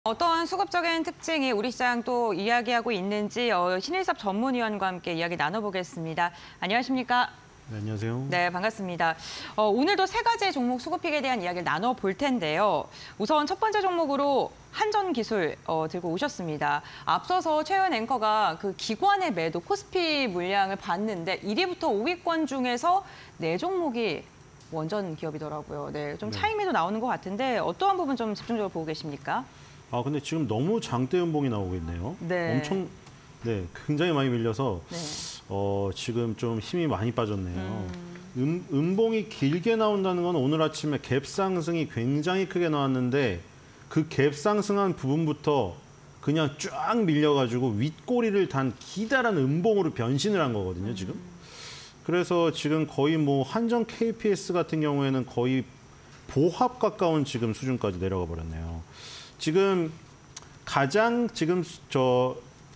어떤 수급적인 특징이 우리 시장 또 이야기하고 있는지 신일섭 전문위원과 함께 이야기 나눠보겠습니다. 안녕하십니까? 네, 안녕하세요. 네, 반갑습니다. 오늘도 세 가지 종목 수급픽에 대한 이야기를 나눠볼 텐데요. 우선 첫 번째 종목으로 한전기술 들고 오셨습니다. 앞서서 최현 앵커가 그 기관의 매도 코스피 물량을 봤는데 1위부터 5위권 중에서 4종목이 원전 기업이더라고요. 네, 좀 차익 매도 나오는 것 같은데 어떠한 부분 좀 집중적으로 보고 계십니까? 근데 지금 너무 장대 연봉이 나오고 있네요. 네. 굉장히 많이 밀려서 네. 지금 좀 힘이 많이 빠졌네요. 음봉이 길게 나온다는 건 오늘 아침에 갭 상승이 굉장히 크게 나왔는데 그 갭 상승한 부분부터 그냥 쫙 밀려가지고 윗꼬리를 단 기다란 음봉으로 변신을 한 거거든요, 지금. 그래서 지금 거의 뭐 한전 KPS 같은 경우에는 거의 보합 가까운 지금 수준까지 내려가 버렸네요. 지금 가장 저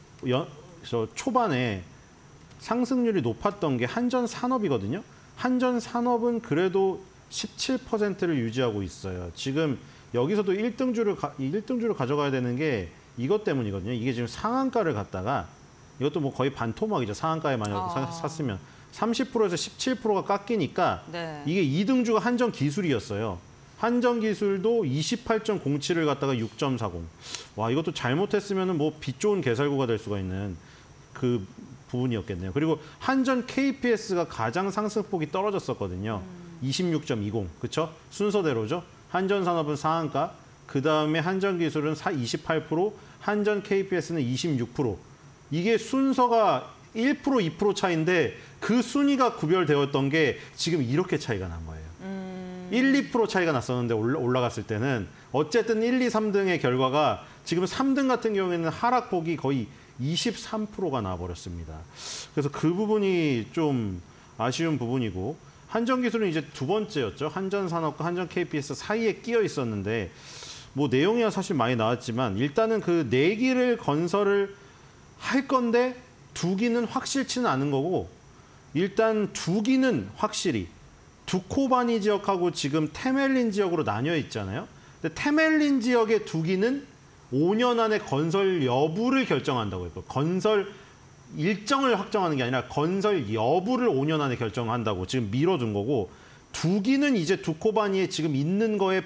초반에 상승률이 높았던 게 한전산업이거든요. 한전산업은 그래도 17%를 유지하고 있어요. 지금 여기서도 1등주를 가져가야 되는 게 이것 때문이거든요. 이게 지금 상한가를 갔다가 이것도 뭐 거의 반토막이죠. 상한가에 만약 샀으면 30%에서 17%가 깎이니까 네. 이게 2등주가 한전기술이었어요. 한전기술도 28.07을 갖다가 6.40. 와, 이것도 잘못했으면 뭐 빛 좋은 개살구가 될 수가 있는 그 부분이었겠네요. 그리고 한전 KPS가 가장 상승폭이 떨어졌었거든요. 26.20, 그렇죠? 순서대로죠. 한전산업은 상한가, 그다음에 한전기술은 28%, 한전 KPS는 26%. 이게 순서가 1%, 2% 차이인데 그 순위가 구별되었던 게 지금 이렇게 차이가 난 거예요. 1, 2% 차이가 났었는데 올라갔을 때는 어쨌든 1, 2, 3등의 결과가 지금 3등 같은 경우에는 하락폭이 거의 23%가 나와버렸습니다. 그래서 그 부분이 좀 아쉬운 부분이고 한전기술은 이제 두 번째였죠. 한전산업과 한전 KPS 사이에 끼어 있었는데 뭐 내용이야 사실 많이 나왔지만 일단은 그 4기를 건설을 할 건데 2기는 확실치는 않은 거고 일단 2기는 확실히 두코바니 지역하고 지금 테멜린 지역으로 나뉘어 있잖아요. 근데 테멜린 지역의 2기는 5년 안에 건설 여부를 결정한다고 했고 건설 일정을 확정하는 게 아니라 건설 여부를 5년 안에 결정한다고 지금 미뤄둔 거고 2기는 이제 두코바니에 지금 있는 거에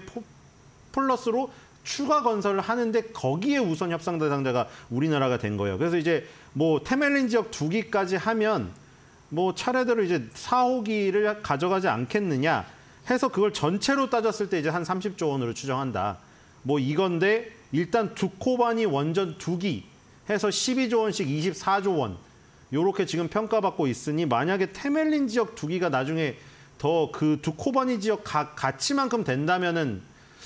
플러스로 추가 건설을 하는데 거기에 우선 협상 대상자가 우리나라가 된 거예요. 그래서 이제 뭐 테멜린 지역 2기까지 하면 뭐 차례대로 이제 4호기를 가져가지 않겠느냐 해서 그걸 전체로 따졌을 때 이제 한 30조 원으로 추정한다. 뭐 이건데 일단 두코바니 원전 2기 해서 12조 원씩 24조 원 요렇게 지금 평가받고 있으니 만약에 테멜린 지역 2기가 나중에 더 그 두코바니 지역 가치만큼 된다면은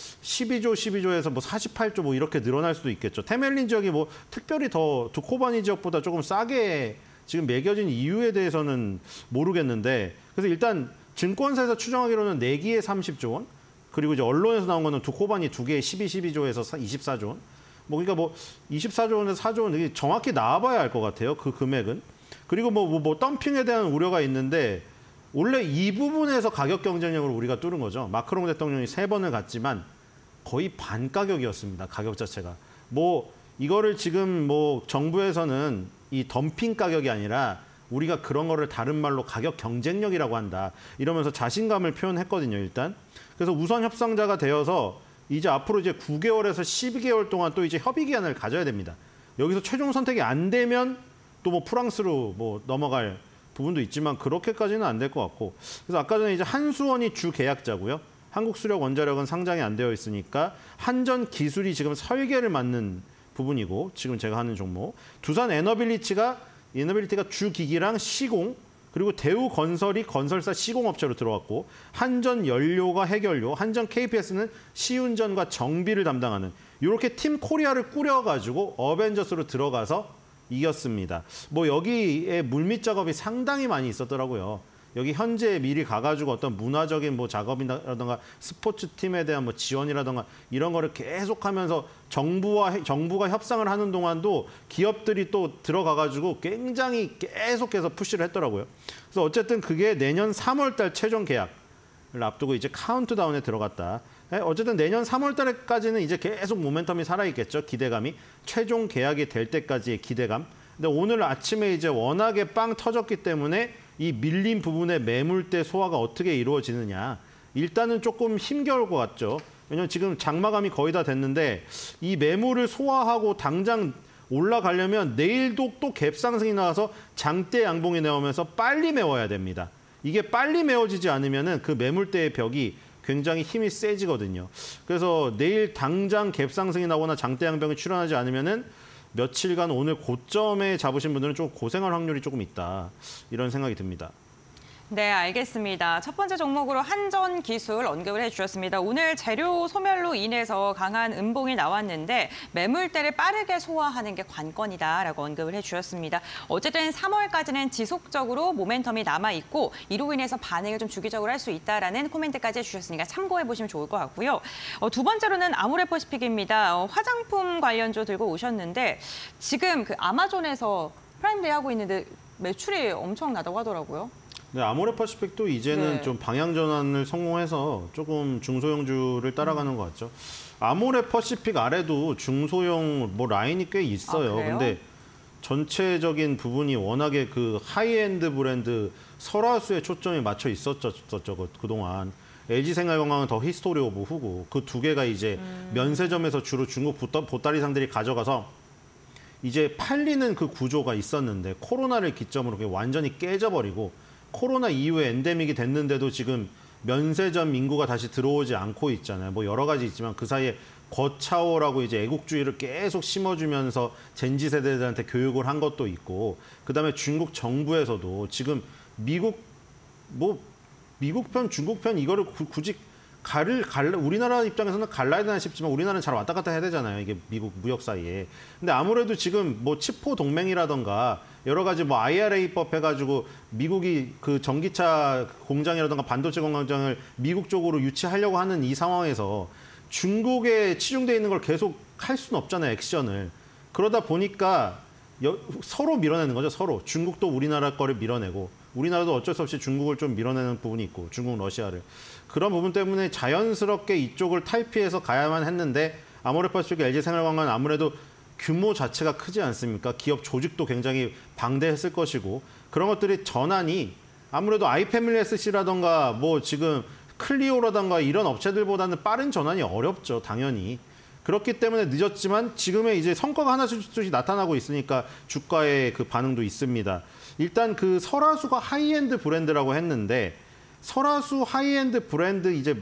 12조에서 뭐 48조 뭐 이렇게 늘어날 수도 있겠죠. 테멜린 지역이 뭐 특별히 더 두코바니 지역보다 조금 싸게 지금 매겨진 이유에 대해서는 모르겠는데 그래서 일단 증권사에서 추정하기로는 4기에 30조 원 그리고 이제 언론에서 나온 거는 두코바니 2개에 12조에서 24조 원 뭐 그러니까 뭐 24조 원에서 4조 원 이게 정확히 나와봐야 알 것 같아요. 그 금액은. 그리고 뭐 덤핑에 대한 우려가 있는데 원래 이 부분에서 가격 경쟁력을 우리가 뚫은 거죠. 마크롱 대통령이 3번을 갔지만 거의 반 가격이었습니다. 가격 자체가. 뭐 이거를 지금 뭐 정부에서는 이 덤핑 가격이 아니라 우리가 그런 거를 다른 말로 가격 경쟁력이라고 한다. 이러면서 자신감을 표현했거든요, 일단. 그래서 우선 협상자가 되어서 이제 앞으로 이제 9개월에서 12개월 동안 또 이제 협의 기한을 가져야 됩니다. 여기서 최종 선택이 안 되면 또 뭐 프랑스로 뭐 넘어갈 부분도 있지만 그렇게까지는 안 될 것 같고. 그래서 아까 전에 이제 한수원이 주 계약자고요. 한국수력원자력은 상장이 안 되어 있으니까 한전기술이 지금 설계를 맡는 부분이고 지금 제가 하는 종목. 두산 에너빌리티가 주기기랑 시공 그리고 대우건설이 건설사 시공업체로 들어왔고 한전연료가 해결료, 한전 KPS는 시운전과 정비를 담당하는 이렇게 팀 코리아를 꾸려가지고 어벤져스로 들어가서 이겼습니다. 뭐 여기에 물밑 작업이 상당히 많이 있었더라고요. 여기 현재 미리 가가지고 어떤 문화적인 뭐 작업이라든가 스포츠 팀에 대한 뭐 지원이라든가 이런 거를 계속하면서 정부가 협상을 하는 동안도 기업들이 또 들어가가지고 굉장히 계속해서 푸시를 했더라고요. 그래서 어쨌든 그게 내년 3월 달 최종 계약을 앞두고 이제 카운트다운에 들어갔다. 어쨌든 내년 3월 달까지는 이제 계속 모멘텀이 살아있겠죠. 기대감이. 최종 계약이 될 때까지의 기대감. 근데 오늘 아침에 이제 워낙에 빵 터졌기 때문에 이 밀린 부분의 매물대 소화가 어떻게 이루어지느냐. 일단은 조금 힘겨울 것 같죠. 왜냐하면 지금 장마감이 거의 다 됐는데 이 매물을 소화하고 당장 올라가려면 내일도 또 갭 상승이 나와서 장대 양봉이 나오면서 빨리 메워야 됩니다. 이게 빨리 메워지지 않으면은 그 매물대의 벽이 굉장히 힘이 세지거든요. 그래서 내일 당장 갭 상승이 나거나 장대 양봉이 출현하지 않으면은 며칠간 오늘 고점에 잡으신 분들은 좀 고생할 확률이 조금 있다. 이런 생각이 듭니다. 네, 알겠습니다. 첫 번째 종목으로 한전 기술 언급을 해주셨습니다. 오늘 재료 소멸로 인해서 강한 음봉이 나왔는데 매물대를 빠르게 소화하는 게 관건이다라고 언급을 해주셨습니다. 어쨌든 3월까지는 지속적으로 모멘텀이 남아있고 이로 인해서 반응을 좀 주기적으로 할 수 있다라는 코멘트까지 해주셨으니까 참고해보시면 좋을 것 같고요. 두 번째로는 아모레퍼시픽입니다. 화장품 관련주 들고 오셨는데 지금 그 아마존에서 프라임데이 하고 있는데 매출이 엄청나다고 하더라고요. 네, 아모레퍼시픽도 이제는 네. 좀 방향 전환을 성공해서 조금 중소형주를 따라가는 것 같죠. 아모레퍼시픽 아래도 중소형 뭐 라인이 꽤 있어요. 그래요? 근데 전체적인 부분이 워낙에 그 하이엔드 브랜드 설화수에 초점이 맞춰 있었죠, 그동안. LG생활건강은 더 히스토리 오브 후고 그 두 개가 이제 면세점에서 주로 중국 보따리상들이 가져가서 이제 팔리는 그 구조가 있었는데 코로나를 기점으로 그게 완전히 깨져버리고 코로나 이후에 엔데믹이 됐는데도 지금 면세점 인구가 다시 들어오지 않고 있잖아요. 뭐 여러 가지 있지만 그 사이에 거차오라고 이제 애국주의를 계속 심어주면서 젠지 세대들한테 교육을 한 것도 있고 그다음에 중국 정부에서도 지금 미국 편, 중국 편 이거를 굳이 우리나라 입장에서는 갈라야 되나 싶지만 우리나라는 잘 왔다 갔다 해야 되잖아요. 이게 미국 무역 사이에. 근데 아무래도 지금 뭐 치포 동맹이라던가 여러 가지 뭐 IRA법 해가지고 미국이 그 전기차 공장이라던가 반도체 공장을 미국 쪽으로 유치하려고 하는 이 상황에서 중국에 치중돼 있는 걸 계속 할 수는 없잖아요. 액션을. 그러다 보니까 서로 밀어내는 거죠. 서로. 중국도 우리나라 거를 밀어내고 우리나라도 어쩔 수 없이 중국을 좀 밀어내는 부분이 있고 중국, 러시아를. 그런 부분 때문에 자연스럽게 이쪽을 탈피해서 가야만 했는데 아모레퍼시픽, LG생활건강은 아무래도 규모 자체가 크지 않습니까? 기업 조직도 굉장히 방대했을 것이고 그런 것들이 전환이 아무래도 아이패밀리-SC라던가 뭐 지금 클리오라던가 이런 업체들보다는 빠른 전환이 어렵죠. 당연히. 그렇기 때문에 늦었지만 지금의 이제 성과가 하나씩 나타나고 있으니까 주가의 그 반응도 있습니다. 일단 그 설화수가 하이엔드 브랜드라고 했는데 설화수 하이엔드 브랜드 이제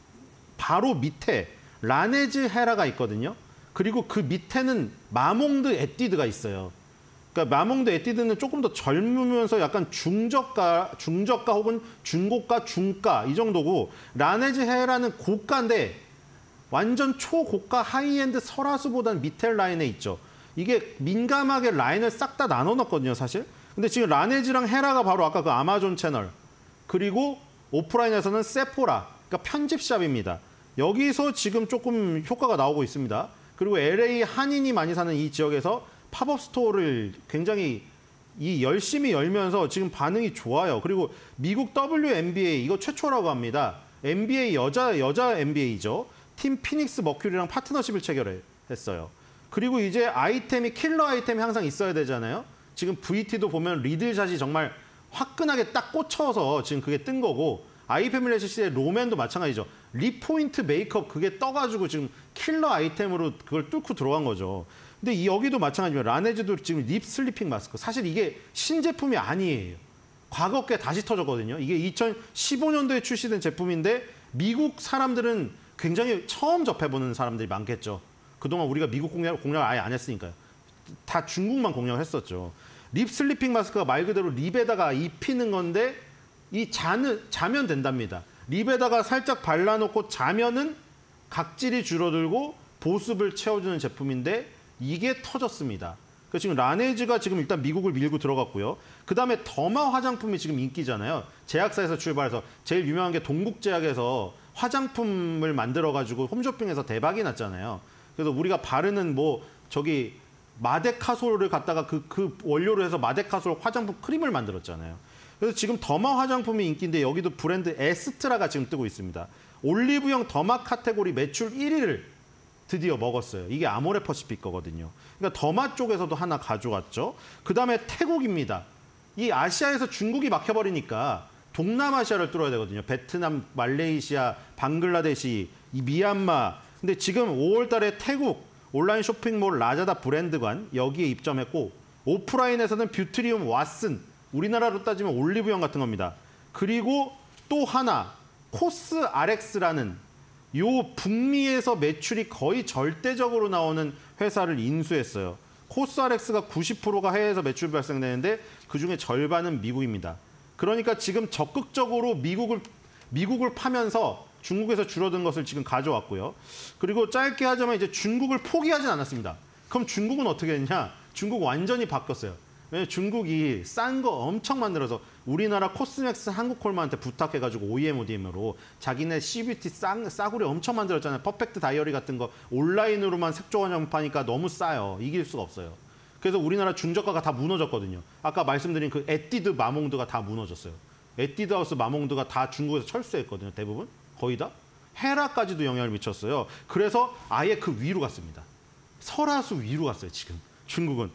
바로 밑에 라네즈 헤라가 있거든요. 그리고 그 밑에는 마몽드 에뛰드가 있어요. 그러니까 마몽드 에뛰드는 조금 더 젊으면서 약간 중저가 혹은 중고가, 중가 이 정도고 라네즈 헤라는 고가인데 완전 초고가 하이엔드 설화수보다는 밑에 라인에 있죠. 이게 민감하게 라인을 싹 다 나눠 놨거든요, 사실. 근데 지금 라네즈랑 헤라가 바로 아까 그 아마존 채널 그리고 오프라인에서는 세포라, 그러니까 편집샵입니다. 여기서 지금 조금 효과가 나오고 있습니다. 그리고 LA 한인이 많이 사는 이 지역에서 팝업 스토어를 굉장히 열심히 열면서 지금 반응이 좋아요. 그리고 미국 WNBA 이거 최초라고 합니다. NBA 여자 NBA죠. 팀 피닉스 머큐리랑 파트너십을 체결했어요. 그리고 이제 아이템이 킬러 아이템이 항상 있어야 되잖아요. 지금 VT도 보면 리들샷이 정말 화끈하게 딱 꽂혀서 지금 그게 뜬 거고 아이패밀리-SC의 로맨도 마찬가지죠. 리포인트 메이크업 그게 떠가지고 지금 킬러 아이템으로 그걸 뚫고 들어간 거죠. 근데 여기도 마찬가지예요. 라네즈도 지금 립 슬리핑 마스크. 사실 이게 신제품이 아니에요. 과거 게 다시 터졌거든요. 이게 2015년도에 출시된 제품인데 미국 사람들은 굉장히 처음 접해보는 사람들이 많겠죠. 그동안 우리가 미국 공략을 아예 안 했으니까요. 다 중국만 공략을 했었죠. 립 슬리핑 마스크가 말 그대로 립에다가 입히는 건데 자면 된답니다. 립에다가 살짝 발라놓고 자면은 각질이 줄어들고 보습을 채워주는 제품인데 이게 터졌습니다. 그래서 지금 라네즈가 지금 일단 미국을 밀고 들어갔고요. 그다음에 더마 화장품이 지금 인기잖아요. 제약사에서 출발해서 제일 유명한 게 동국제약에서 화장품을 만들어가지고 홈쇼핑에서 대박이 났잖아요. 그래서 우리가 바르는 마데카솔을 갖다가 그 원료로 해서 마데카솔 화장품 크림을 만들었잖아요. 그래서 지금 더마 화장품이 인기인데 여기도 브랜드 에스트라가 지금 뜨고 있습니다. 올리브영 더마 카테고리 매출 1위를 드디어 먹었어요. 이게 아모레퍼시픽 거거든요. 그러니까 더마 쪽에서도 하나 가져왔죠. 그다음에 태국입니다. 이 아시아에서 중국이 막혀버리니까 동남아시아를 뚫어야 되거든요. 베트남, 말레이시아, 방글라데시, 이 미얀마. 근데 지금 5월 달에 태국 온라인 쇼핑몰 라자다 브랜드관 여기에 입점했고 오프라인에서는 뷰트리움 왓슨, 우리나라로 따지면 올리브영 같은 겁니다. 그리고 또 하나 코스 RX라는 요 북미에서 매출이 거의 절대적으로 나오는 회사를 인수했어요. 코스 RX가 90%가 해외에서 매출 발생되는데 그중에 절반은 미국입니다. 그러니까 지금 적극적으로 미국을 파면서 중국에서 줄어든 것을 지금 가져왔고요. 그리고 짧게 하자면 이제 중국을 포기하진 않았습니다. 그럼 중국은 어떻게 했냐? 중국 완전히 바뀌었어요. 왜냐면 중국이 싼 거 엄청 만들어서 우리나라 코스맥스 한국콜마한테 부탁해가지고 OEM, ODM으로 자기네 CBT 싸구려 엄청 만들었잖아요. 퍼펙트 다이어리 같은 거 온라인으로만 색조화장 파니까 너무 싸요. 이길 수가 없어요. 그래서 우리나라 중저가가 다 무너졌거든요. 아까 말씀드린 그 에뛰드 마몽드가 다 무너졌어요. 에뛰드 하우스 마몽드가 다 중국에서 철수했거든요. 대부분. 거의 다. 헤라까지도 영향을 미쳤어요. 그래서 아예 그 위로 갔습니다. 설화수 위로 갔어요, 지금. 중국은.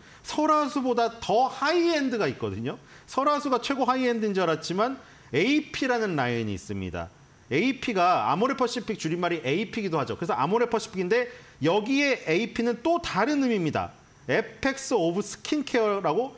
설화수보다 더 하이엔드가 있거든요. 설화수가 최고 하이엔드인 줄 알았지만 AP라는 라인이 있습니다. AP가 아모레퍼시픽 줄임말이 AP기도 하죠. 그래서 아모레퍼시픽인데 여기에 AP는 또 다른 의미입니다. 에펙스 오브 스킨케어라고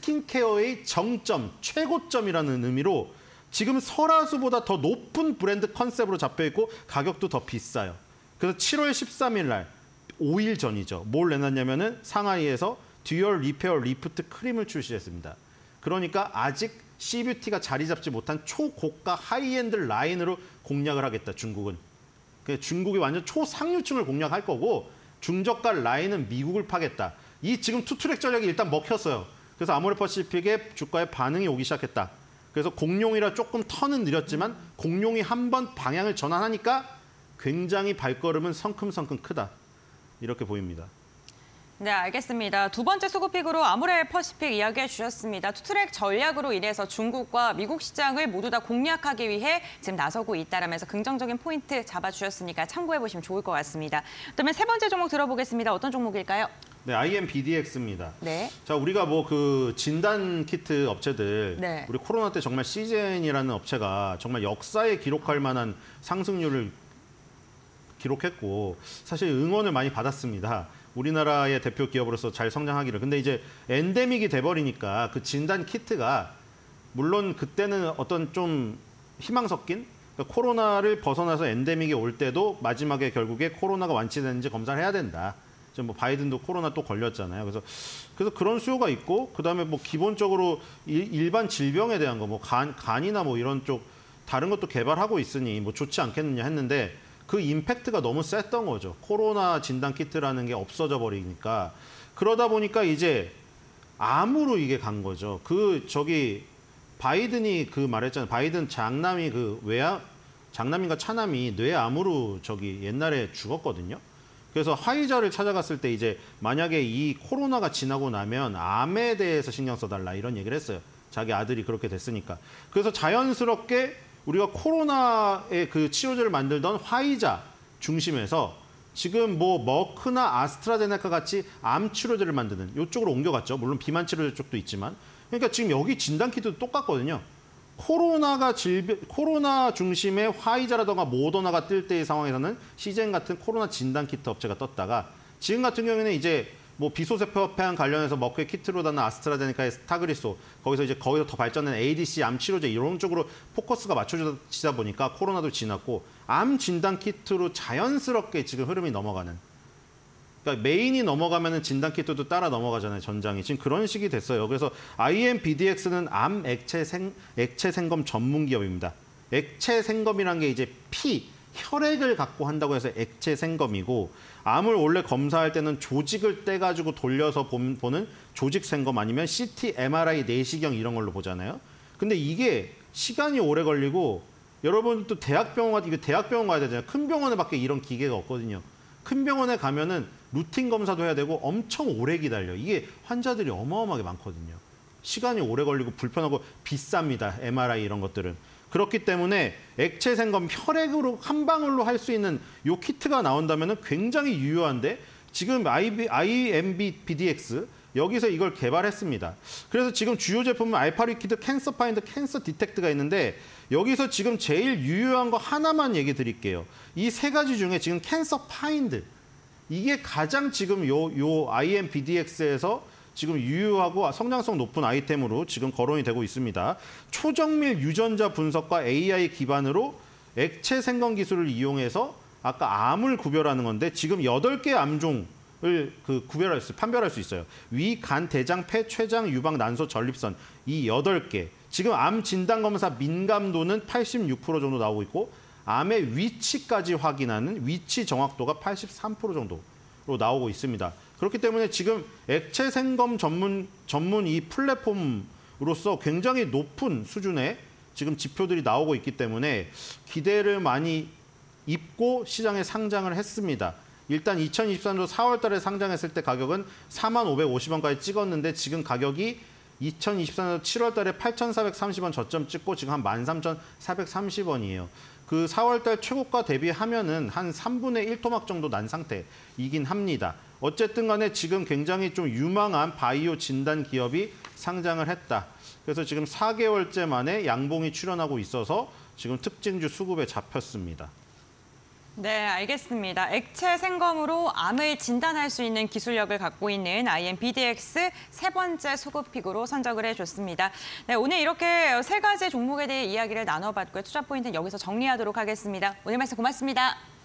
스킨케어의 정점, 최고점이라는 의미로 지금 설화수보다 더 높은 브랜드 컨셉으로 잡혀있고 가격도 더 비싸요. 그래서 7월 13일 날 5일 전이죠. 뭘 내놨냐면은 상하이에서 듀얼 리페어 리프트 크림을 출시했습니다. 그러니까 아직 C뷰티가 자리 잡지 못한 초고가 하이엔드 라인으로 공략을 하겠다, 중국은. 중국이 완전 초상류층을 공략할 거고 중저가 라인은 미국을 파겠다. 이 지금 투트랙 전략이 일단 먹혔어요. 그래서 아모레퍼시픽의 주가에 반응이 오기 시작했다. 그래서 공룡이라 조금 턴은 느렸지만 공룡이 한번 방향을 전환하니까 굉장히 발걸음은 성큼성큼 크다. 이렇게 보입니다. 네, 알겠습니다. 두 번째 수급픽으로 아모레퍼시픽 이야기해 주셨습니다. 투트랙 전략으로 인해서 중국과 미국 시장을 모두 다 공략하기 위해 지금 나서고 있다라면서 긍정적인 포인트 잡아주셨으니까 참고해 보시면 좋을 것 같습니다. 그다음에 세 번째 종목 들어보겠습니다. 어떤 종목일까요? 네, IMBDX입니다. 네. 자, 우리가 뭐 그 진단 키트 업체들, 네. 우리 코로나 때 정말 시젠이라는 업체가 정말 역사에 기록할 만한 상승률을 기록했고 사실 응원을 많이 받았습니다. 우리나라의 대표 기업으로서 잘 성장하기를. 근데 이제 엔데믹이 돼버리니까 그 진단 키트가 물론 그때는 어떤 좀 희망 섞인 그러니까 코로나를 벗어나서 엔데믹이 올 때도 마지막에 결국에 코로나가 완치되는지 검사를 해야 된다. 지금 뭐 바이든도 코로나 또 걸렸잖아요. 그래서 그런 수요가 있고 그다음에 뭐 기본적으로 일반 질병에 대한 거 뭐 간이나 뭐 이런 쪽 다른 것도 개발하고 있으니 뭐 좋지 않겠느냐 했는데 그 임팩트가 너무 셌던 거죠. 코로나 진단 키트라는 게 없어져 버리니까. 그러다 보니까 이제 암으로 이게 간 거죠. 바이든이 그 말했잖아요. 바이든 장남이 장남인가 차남이 뇌암으로 옛날에 죽었거든요. 그래서 화이자를 찾아갔을 때 이제 만약에 이 코로나가 지나고 나면 암에 대해서 신경 써달라 이런 얘기를 했어요. 자기 아들이 그렇게 됐으니까. 그래서 자연스럽게 우리가 코로나의 그 치료제를 만들던 화이자 중심에서 지금 뭐 머크나 아스트라제네카 같이 암 치료제를 만드는 이쪽으로 옮겨갔죠. 물론 비만 치료제 쪽도 있지만. 그러니까 지금 여기 진단키트도 똑같거든요. 코로나 중심의 화이자라던가 모더나가 뜰 때의 상황에서는 시젠 같은 코로나 진단키트 업체가 떴다가 지금 같은 경우에는 이제 뭐 비소세포폐암 관련해서 머크의 키트로다나 아스트라제네카의 스타그리소 거기서 더 발전된 ADC 암 치료제 이런 쪽으로 포커스가 맞춰지다 보니까 코로나도 지났고 암 진단 키트로 자연스럽게 지금 흐름이 넘어가는. 그러니까 메인이 넘어가면은 진단 키트도 따라 넘어가잖아요. 전장이 지금 그런 식이 됐어요. 그래서 IMBDX는 암 액체 생검 전문 기업입니다. 액체 생검이란 게 이제 혈액을 갖고 한다고 해서 액체 생검이고 암을 원래 검사할 때는 조직을 떼가지고 돌려서 보는 조직 생검 아니면 CT, MRI, 내시경 이런 걸로 보잖아요. 근데 이게 시간이 오래 걸리고 여러분 또 대학병원 가야 되잖아요. 큰 병원에밖에 이런 기계가 없거든요. 큰 병원에 가면은 루틴 검사도 해야 되고 엄청 오래 기다려. 이게 환자들이 어마어마하게 많거든요. 시간이 오래 걸리고 불편하고 비쌉니다. MRI 이런 것들은. 그렇기 때문에 액체 생검 혈액으로 한 방울로 할 수 있는 요 키트가 나온다면 굉장히 유효한데 지금 IMBDX 여기서 이걸 개발했습니다. 그래서 지금 주요 제품은 알파리퀴드, 캔서 파인드, 캔서 디텍트가 있는데 여기서 지금 제일 유효한 거 하나만 얘기 드릴게요. 이 세 가지 중에 지금 캔서 파인드 이게 가장 지금 요 IMBDX에서 지금 유효하고 성장성 높은 아이템으로 지금 거론이 되고 있습니다. 초정밀 유전자 분석과 AI 기반으로 액체 생검 기술을 이용해서 아까 암을 구별하는 건데 지금 8개 암종을 판별할 수 있어요. 위, 간, 대장, 폐, 췌장, 유방, 난소, 전립선 이 8개. 지금 암 진단 검사 민감도는 86% 정도 나오고 있고 암의 위치까지 확인하는 위치 정확도가 83% 정도로 나오고 있습니다. 그렇기 때문에 지금 액체 생검 전문 이 플랫폼으로서 굉장히 높은 수준의 지금 지표들이 나오고 있기 때문에 기대를 많이 입고 시장에 상장을 했습니다. 일단 2023년도 4월 달에 상장했을 때 가격은 45,550원까지 찍었는데 지금 가격이 2024년 7월 달에 8,430원 저점 찍고 지금 한 13,430원이에요. 그 4월 달 최고가 대비하면은 한 3분의 1 토막 정도 난 상태이긴 합니다. 어쨌든 간에 지금 굉장히 좀 유망한 바이오 진단 기업이 상장을 했다. 그래서 지금 4개월째 만에 양봉이 출현하고 있어서 지금 특징주 수급에 잡혔습니다. 네, 알겠습니다. 액체 생검으로 암을 진단할 수 있는 기술력을 갖고 있는 IMBDX 세 번째 수급픽으로 선정을 해줬습니다. 네, 오늘 이렇게 세 가지 종목에 대해 이야기를 나눠봤고요. 투자 포인트는 여기서 정리하도록 하겠습니다. 오늘 말씀 고맙습니다.